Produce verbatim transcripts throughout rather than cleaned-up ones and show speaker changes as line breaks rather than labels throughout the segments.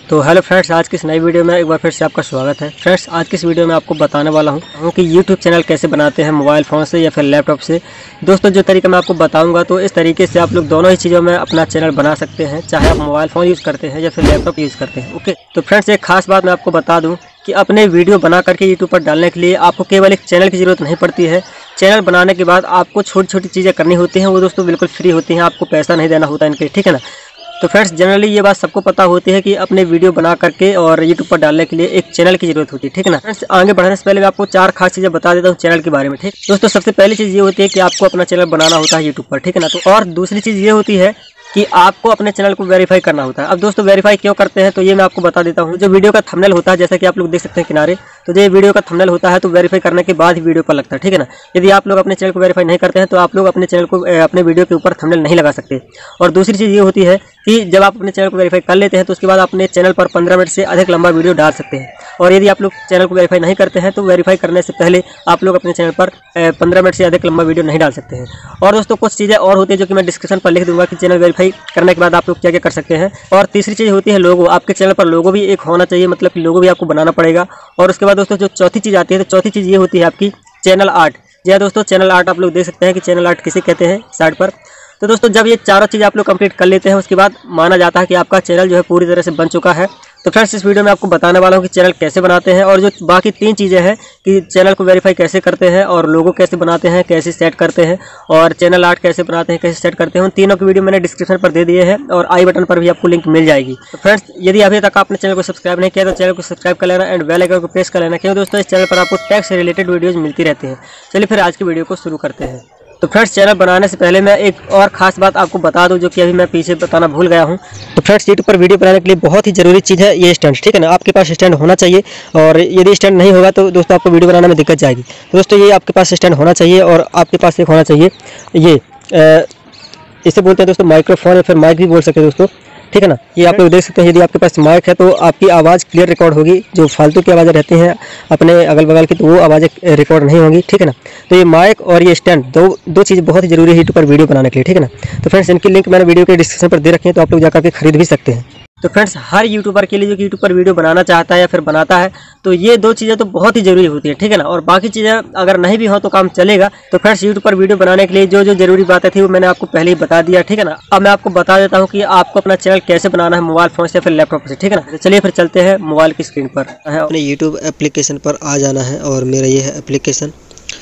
तो hello friends, आज की इस नई वीडियो में एक बार फिर से आपका स्वागत है। फ्रेंड्स, आज की इस वीडियो में आपको बताने वाला हूं कि यूट्यूब चैनल कैसे बनाते हैं मोबाइल फ़ोन से या फिर लैपटॉप से। दोस्तों, जो तरीका मैं आपको बताऊंगा तो इस तरीके से आप लोग दोनों ही चीज़ों में अपना चैनल बना सकते हैं, चाहे आप मोबाइल फ़ोन यूज़ करते हैं या फिर लैपटॉप यूज़ करते हैं। ओके, तो फ्रेंड्स एक खास बात मैं आपको बता दूँ कि अपने वीडियो बना करके यूट्यूब पर डालने के लिए आपको केवल एक चैनल की ज़रूरत नहीं पड़ती है। चैनल बनाने के बाद आपको छोटी छोटी चीज़ें करनी होती हैं, वो दोस्तों बिल्कुल फ्री होती हैं, आपको पैसा नहीं देना होता इनके, ठीक है ना। तो फ्रेंड्स, जनरली ये बात सबको पता होती है कि अपने वीडियो बना करके और यूट्यूब पर डालने के लिए एक चैनल की जरूरत होती है, ठीक है ना। फ्रेंड्स, आगे बढ़ने से पहले मैं आपको चार खास चीज़ें बता देता हूँ चैनल के बारे में, ठीक। दोस्तों, सबसे पहली चीज़ ये होती है कि आपको अपना चैनल बनाना होता है यूट्यूब पर, ठीक है ना। तो और दूसरी चीज़ ये होती है कि आपको अपने चैनल को वेरीफाई करना होता है। अब दोस्तों, वेरीफाई क्यों करते हैं तो ये मैं आपको बता देता हूँ। जो वीडियो का थंबनेल होता है, जैसा कि आप लोग देख सकते हैं किनारे, तो जो वीडियो का थंबनेल होता है तो वेरीफाई करने के बाद ही वीडियो पर लगता है, ठीक है ना। यदि आप लोग अपने चैनल को वेरीफाई नहीं करते हैं तो आप लोग अपने चैनल को अपने वीडियो के ऊपर थंबनेल नहीं लगा सकते। और दूसरी चीज़ ये होती है कि जब आप अपने चैनल को वेरीफाई कर लेते हैं तो उसके बाद अपने चैनल पर पंद्रह मिनट से अधिक लंबा वीडियो डाल सकते हैं। और यदि आप लोग चैनल को वेरीफाई नहीं करते हैं तो वेरीफाई करने से पहले आप लोग अपने चैनल पर पंद्रह मिनट से अधिक लंबा वीडियो नहीं डाल सकते हैं। और दोस्तों, कुछ चीज़ें और होती है जो कि मैं डिस्क्रिप्शन पर लिख दूंगा कि चैनल वेरीफाई करने के बाद आप लोग क्या क्या कर सकते हैं। और तीसरी चीज़ होती है लोगो। आपके चैनल पर लोगो भी एक होना चाहिए, मतलब कि लोगो भी आपको बनाना पड़ेगा। और उसके बाद दोस्तों, जो चौथी चीज़ आती है तो चौथी चीज़ ये होती है आपकी चैनल आर्ट। जी हाँ दोस्तों, चैनल आर्ट आप लोग देख सकते हैं कि चैनल आर्ट किसे कहते हैं साइड पर। तो दोस्तों, जब ये चारों चीज़ आप लोग कंप्लीट कर लेते हैं उसके बाद माना जाता है कि आपका चैनल जो है पूरी तरह से बन चुका है। तो फ्रेंड्स, इस वीडियो में आपको बताने वाला हूँ कि चैनल कैसे बनाते हैं और जो बाकी तीन चीज़ें हैं कि चैनल को वेरीफाई कैसे करते हैं और लोगो कैसे बनाते हैं, कैसे सेट करते हैं और चैनल आर्ट कैसे बनाते हैं, कैसे सेट करते हैं। उन तीनों की वीडियो मैंने डिस्क्रिप्शन पर दे दिए हैं और आई बटन पर भी आपको लिंक मिल जाएगी। तो फ्रेंड्स, यदि अभी तक आपने चैनल को सब्सक्राइब नहीं किया तो चैनल को सब्सक्राइब कर लेना एंड बेल आइकन को प्रेस कर लेना, क्योंकि दोस्तों इस चैनल पर आपको टैक्स से रिलेटेड वीडियोज़ मिलती रहती हैं। चलिए फिर आज की वीडियो को शुरू करते हैं। तो फ्रेंड्स, चैनल बनाने से पहले मैं एक और ख़ास बात आपको बता दूं जो कि अभी मैं पीछे बताना भूल गया हूं। तो फ्रेंड्स, यूट्यूब पर वीडियो बनाने के लिए बहुत ही ज़रूरी चीज़ है ये स्टैंड, ठीक है ना। आपके पास स्टैंड होना चाहिए और यदि स्टैंड नहीं होगा तो दोस्तों आपको वीडियो बनाने में दिक्कत जाएगी। तो दोस्तों, ये आपके पास स्टैंड होना चाहिए और आपके पास एक होना चाहिए ये आ, इसे बोलते हैं दोस्तों माइक्रोफोन या फिर माइक भी बोल सकते हैं दोस्तों, ठीक है ना। ये आप लोग देख सकते हैं, यदि आपके पास माइक है तो आपकी आवाज़ क्लियर रिकॉर्ड होगी। जो फालतू की आवाज़ें रहती हैं अपने अगल बगल की तो वो आवाज़ें रिकॉर्ड नहीं होंगी, ठीक है ना। तो ये माइक और ये स्टैंड दो दो चीज़ बहुत ही जरूरी है यूट्यूब पर वीडियो बनाने के लिए, ठीक है ना। तो फ्रेंड्स, इनकी लिंक मैंने वीडियो के डिस्क्रिप्शन पर दे रखी है, तो आप लोग जाकर के खरीद भी सकते हैं। तो फ्रेंड्स, हर यूट्यूबर के लिए जो कि यूट्यूब पर वीडियो बनाना चाहता है या फिर बनाता है तो ये दो चीज़ें तो बहुत ही जरूरी होती है, ठीक है ना। और बाकी चीज़ें अगर नहीं भी हो तो काम चलेगा। तो फ्रेंड्स, यूट्यूब पर वीडियो बनाने के लिए जो जो जरूरी बातें थी वो मैंने आपको पहले ही बता दिया, ठीक है ना। अब मैं आपको बता देता हूँ कि आपको अपना चैनल कैसे बनाना है मोबाइल फ़ोन से या फिर लैपटॉप से, ठीक है ना। तो चलिए फिर चलते हैं मोबाइल की स्क्रीन पर।
अपने यूट्यूब एप्लीकेशन पर आ जाना है और मेरा ये है एप्लीकेशन।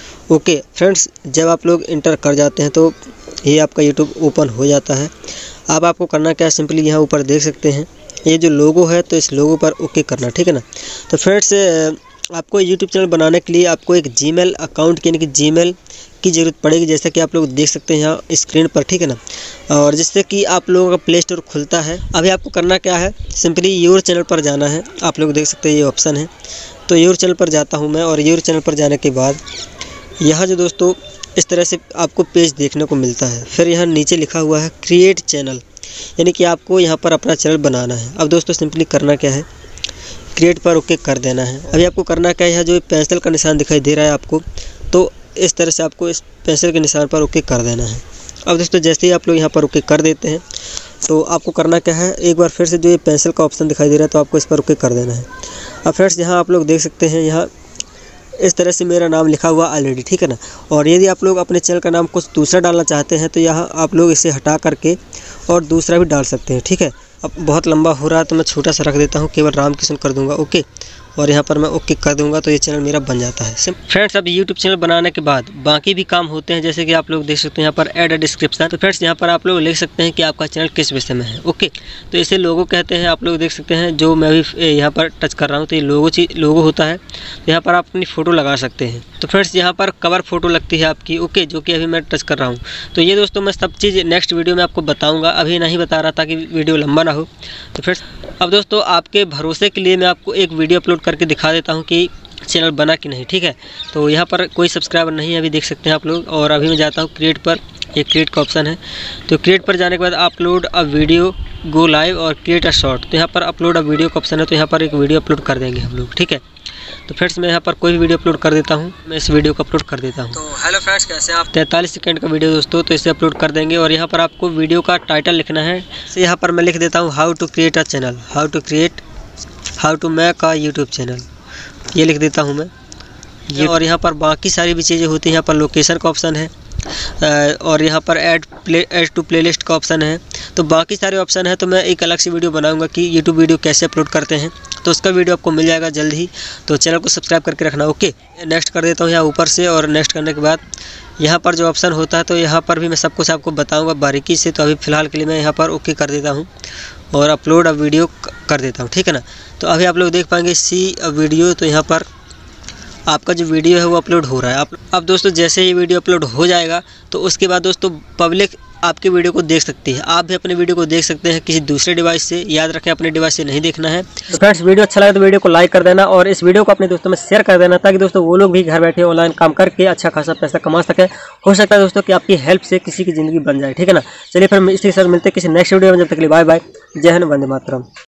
ओके फ्रेंड्स, जब आप लोग इंटर कर जाते हैं तो ये आपका यूट्यूब ओपन हो जाता है। अब आपको करना क्या है, सिंपली यहाँ ऊपर देख सकते हैं ये जो लोगो है तो इस लोगो पर ओके करना, ठीक है ना। तो फ्रेंड्स, आपको यूट्यूब चैनल बनाने के लिए आपको एक जीमेल अकाउंट यानी कि जीमेल की ज़रूरत पड़ेगी, जैसा कि आप लोग देख सकते हैं यहाँ स्क्रीन पर, ठीक है ना। और जिससे कि आप लोगों का प्ले स्टोर खुलता है। अभी आपको करना क्या है, सिंपली योर चैनल पर जाना है। आप लोग देख सकते हैं ये ऑप्शन है, तो योर चैनल पर जाता हूँ मैं। और योर चैनल पर जाने के बाद यहाँ जो दोस्तों इस तरह से आपको पेज देखने को मिलता है। फिर यहाँ नीचे लिखा हुआ है क्रिएट चैनल, यानी कि आपको यहाँ पर अपना चैनल बनाना है। अब दोस्तों, सिंपली करना क्या है, क्रिएट पर ओके कर देना है। अभी आपको करना क्या है, यहाँ जो पेंसिल का निशान दिखाई दे रहा है आपको, तो इस तरह से आपको इस पेंसिल के निशान पर ओके कर देना है। अब दोस्तों, जैसे ही आप लोग यहाँ पर ओके कर देते हैं तो आपको करना क्या है, एक बार फिर से जो ये पेंसिल का ऑप्शन दिखाई दे रहा है तो आपको इस पर ओके कर देना है। अब फ्रेंड्स, यहाँ आप लोग देख सकते हैं यहाँ इस तरह से मेरा नाम लिखा हुआ ऑलरेडी, ठीक है ना। और यदि आप लोग अपने चैनल का नाम कुछ दूसरा डालना चाहते हैं तो यहाँ आप लोग इसे हटा करके और दूसरा भी डाल सकते हैं, ठीक है। अब बहुत लंबा हो रहा है तो मैं छोटा सा रख देता हूँ, केवल रामकृष्ण कर दूंगा, ओके। और यहाँ पर मैं ओके कर दूंगा तो ये चैनल मेरा बन जाता है। फ्रेंड्स, अब यूट्यूब चैनल बनाने के बाद बाकी भी काम होते हैं, जैसे कि आप लोग देख सकते हैं यहाँ पर ऐड अ डिस्क्रिप्शन। तो फ्रेंड्स, यहाँ पर आप लोग लिख सकते हैं कि आपका चैनल किस विषय में है, ओके। तो इसे लोगो कहते हैं, आप लोग देख सकते हैं। जो मैं भी यहाँ पर टच कर रहा हूँ तो ये लोगो चीज लोगो होता है। तो यहाँ पर आप अपनी फ़ोटो लगा सकते हैं। तो फ्रेंड्स, यहाँ पर कवर फोटो लगती है आपकी, ओके, जो कि अभी मैं टच कर रहा हूँ। तो ये दोस्तों मैं सब चीज़ नेक्स्ट वीडियो में आपको बताऊँगा, अभी नहीं बता रहा था कि वीडियो लंबा ना हो। तो फ्रेंड्स, अब दोस्तों आपके भरोसे के लिए मैं आपको एक वीडियो अपलोड करके दिखा देता हूँ कि चैनल बना कि नहीं, ठीक है। तो यहाँ पर कोई सब्सक्राइबर नहीं है, अभी देख सकते हैं आप लोग। और अभी मैं जाता हूँ क्रिएट पर, ये क्रिएट का ऑप्शन है। तो क्रिएट पर जाने के बाद upload a video, go live और क्रिएट अ शॉर्ट। तो यहाँ पर अपलोड अ वीडियो का ऑप्शन है, तो यहाँ पर एक वीडियो अपलोड कर देंगे हम लोग, ठीक है। तो फ्रेंड्स, मैं यहाँ पर कोई भी वीडियो अपलोड कर देता हूँ। मैं इस वीडियो को अपलोड कर देता हूँ। तो हेलो फ्रेंड्स, कैसे आप, तैंतालीस सेकंड का वीडियो दोस्तों, तो इसे अपलोड कर देंगे। और यहाँ पर आपको वीडियो का टाइटल लिखना है। तो यहाँ पर मैं लिख देता हूँ how to create a channel, how to create how to make a YouTube channel, ये लिख देता हूँ मैं ये। और यहाँ पर बाकी सारी भी चीज़ें होती हैं। यहाँ पर लोकेशन का ऑप्शन है और यहाँ पर add play add to playlist का ऑप्शन है। तो बाकी सारे ऑप्शन है, तो मैं एक अलग से वीडियो बनाऊंगा कि यूट्यूब वीडियो कैसे अपलोड करते हैं, तो उसका वीडियो आपको मिल जाएगा जल्द ही। तो चैनल को सब्सक्राइब करके रखना। ओके, नेक्स्ट कर देता हूँ यहाँ ऊपर से। और नेक्स्ट करने के बाद यहाँ पर जो ऑप्शन होता है, तो यहाँ पर भी मैं सब कुछ आपको बताऊँगा बारीकी से। तो अभी फ़िलहाल के लिए मैं यहाँ पर ओके कर देता हूँ और अपलोड अ वीडियो कर देता हूँ, ठीक है ना। तो अभी आप लोग देख पाएंगे सी अ वीडियो, तो यहाँ पर आपका जो वीडियो है वो अपलोड हो रहा है। आप अब दोस्तों जैसे ही वीडियो अपलोड हो जाएगा, तो उसके बाद दोस्तों पब्लिक आपके वीडियो को देख सकती है। आप भी अपने वीडियो को देख सकते हैं किसी दूसरे डिवाइस से। याद रखें, अपने डिवाइस से नहीं देखना है।
तो फ्रेंड्स, वीडियो अच्छा लगे तो वीडियो को लाइक कर देना और इस वीडियो को अपने दोस्तों में शेयर कर देना, ताकि दोस्तों वो लोग भी घर बैठे ऑनलाइन काम करके अच्छा खासा पैसा कमा सकें। हो सकता है दोस्तों कि आपकी हेल्प से किसी की ज़िंदगी बन जाए, ठीक है ना। चलिए फिर इसी के साथ मिलते हैं किसी नेक्स्ट वीडियो में। जब तक के लिए बाय बाय, जय हिंद, वंदे मातरम।